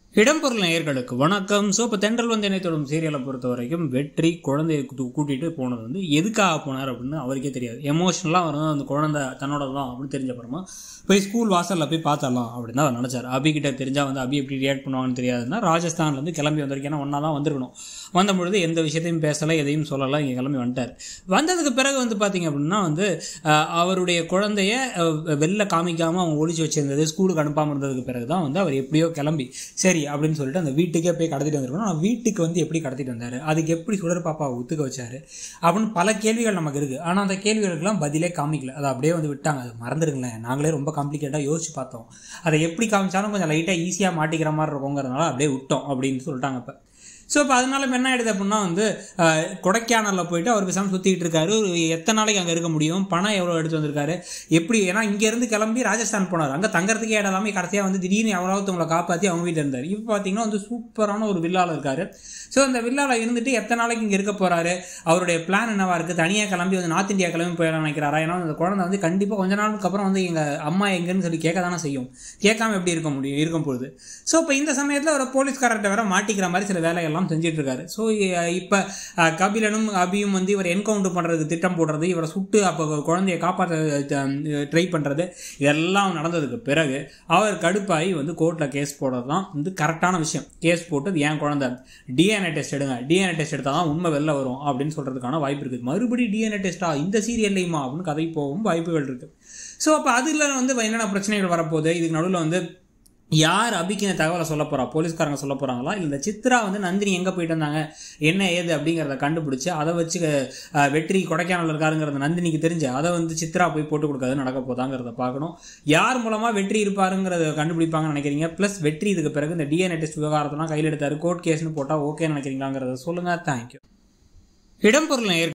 இடம்பொருள் நேயர்களுக்கு வணக்கம். ஸோ இப்போ தென்றல் வந்து என்னை தொடும் சீரியலை பொறுத்த வரைக்கும் வெற்றி குழந்தையை கூட்டிகிட்டு போனது வந்து எதுக்காக போனார் அப்படின்னு அவருக்கே தெரியாது. எமோஷனலாக அவர் வந்து அந்த குழந்தை தன்னோட தான் அப்படின்னு தெரிஞ்சப்பறமா போய் ஸ்கூல் வாசலில் போய் பார்த்தரலாம் அப்படின்னு தான் அவர் நினச்சார். அபிகிட்ட தெரிஞ்சால் வந்து அபி எப்படி ரியாக்ட் பண்ணுவாங்கன்னு தெரியாதுன்னா ராஜஸ்தான்லேருந்து கிளம்பி வந்திருக்கேன், ஏன்னா ஒன்றா தான் வந்திருக்கணும். வந்தபொழுது எந்த விஷயத்தையும் பேசலை, எதையும் சொல்லலாம், இங்கே கிளம்பி வந்துட்டார். வந்ததுக்கு பிறகு வந்து பார்த்திங்க அப்படின்னா வந்து அவருடைய குழந்தைய வெளில காமிக்காமல் அவங்க ஒழிச்சு வச்சிருந்தது, ஸ்கூலுக்கு அனுப்பாமல் இருந்ததுக்கு பிறகு தான் வந்து அவர் எப்படியோ கிளம்பி சரி அப்படின்னு சொல்லிட்டு அந்த வீட்டுக்கே போய் கடத்திட்டு வந்திருக்கணும். ஆனால் வீட்டுக்கு வந்து எப்படி கடத்திட்டு வந்தார், அதுக்கு எப்படி சுடர் பாப்பாவை ஒத்துக்க வச்சார் அப்படின்னு பல கேள்விகள் நமக்கு இருக்குது. ஆனால் அந்த கேள்விகளுக்கெல்லாம் பதிலே காமிக்கல, அதை அப்படியே வந்து விட்டாங்க. அது மறந்துடுங்களேன், நாங்களே ரொம்ப காம்ப்ளிகேட்டாக யோசிச்சு பார்த்தோம், அதை எப்படி காமிச்சாலும் கொஞ்சம் லைட்டாக ஈஸியாக மாட்டிக்கிற மாதிரி இருக்குங்கிறதுனால அப்படியே விட்டோம் அப்படின்னு சொல்லிட்டாங்க. இப்போ ஸோ இப்போ அதனால என்ன ஆகிடுது அப்படின்னா வந்து கொடைக்கானலில் போயிட்டு அவர் பேசாமல் சுற்றிக்கிட்டு இருக்காரு. ஒரு எத்தனை நாளைக்கு அங்கே இருக்க முடியும், பணம் எவ்வளோ எடுத்து வந்திருக்காரு, எப்படி, ஏன்னா இங்கேருந்து கிளம்பி ராஜஸ்தான் போனார், அங்கே தங்கறதுக்கே இடம் இல்லாமல் கடைசியாக வந்து திடீர்னு எவ்வளோ உங்களை காப்பாற்றி அவங்க வீட்டில் இருந்தார். இப்போ பார்த்தீங்கன்னா வந்து சூப்பரான ஒரு வில்லாவில் இருக்கார். ஸோ அந்த வில்லாவில் இருந்துட்டு எத்தனை நாளைக்கு இங்கே இருக்க போகிறாரு, அவருடைய பிளான் என்னவா இருக்குது, தனியாக கிளம்பி வந்து நார்த் இந்தியா கிளம்பி போயிடலாம் நினைக்கிறாரா? ஏன்னா அந்த குழந்தை வந்து கண்டிப்பாக கொஞ்ச நாளுக்கு அப்புறம் வந்து எங்கள் அம்மா எங்கன்னு சொல்லி கேட்க தானே செய்யும், கேட்காம எப்படி இருக்க முடியும் இருக்கும் பொழுது. ஸோ இப்போ இந்த சமயத்தில் ஒரு போலீஸ்காரர்கிட்ட வேற மாட்டிக்கிற மாதிரி சில வேலைகள்லாம் செஞ்சுட்டு இருக்காரு. ஸோ இப்போ கபிலனும் அபியும் வந்து இவர் என்கவுண்டர் பண்ணுறதுக்கு திட்டம் போடுறது, இவரை சுட்டு அப்போ குழந்தையை காப்பாற்ற ட்ரை பண்ணுறது, இதெல்லாம் நடந்ததுக்கு பிறகு அவர் கடுப்பாகி வந்து கோர்ட்டில் கேஸ் போடுறது தான் வந்து கரெக்டான விஷயம். கேஸ் போட்டு என் குழந்தை டிஎன்ஏ டெஸ்ட் எடுங்க, டிஎன்ஏ டெஸ்ட் எடுத்தால் தான் உண்மை வெளில வரும் அப்படின்னு சொல்கிறதுக்கான வாய்ப்பு இருக்குது. மறுபடியும் டிஎன்ஏ டெஸ்ட்டா இந்த சீரியல்லையுமா அப்படின்னு கதை போகவும் வாய்ப்புகள் இருக்குது. ஸோ அப்போ அதில் வந்து என்னென்ன பிரச்சனைகள் வரப்போகுது, இதுக்கு நடுவில் வந்து யார் அபிக்கு இந்த தகவலை சொல்ல போகிறா, போலீஸ்காரங்க சொல்ல போகிறாங்களா, இல்லை இந்த சித்ரா வந்து நந்தினி எங்கே போயிட்டு வந்தாங்க என்ன ஏது அப்படிங்கிறத கண்டுபிடிச்சி அதை வச்சு வெற்றி கொடைக்கானல் இருக்காருங்கிறத நந்தினிக்கு தெரிஞ்சு அதை வந்து சித்ரா போய் போட்டு கொடுக்காது நடக்க போதாங்கிறத பார்க்கணும். யார் மூலமாக வெற்றி இருப்பாருங்கிறத கண்டுபிடிப்பாங்கன்னு நினைக்கிறீங்க? ப்ளஸ் வெற்றி இதுக்கு பிறகு இந்த டிஎன்ஏ டெஸ்ட் விவகாரத்தெல்லாம் கையில் எடுத்தார், கோர்ட் கேஸ்னு போட்டால் ஓகேன்னு நினைக்கிறீங்களாங்கிறத சொல்லுங்கள். தேங்க்யூ. இடம்பொருள்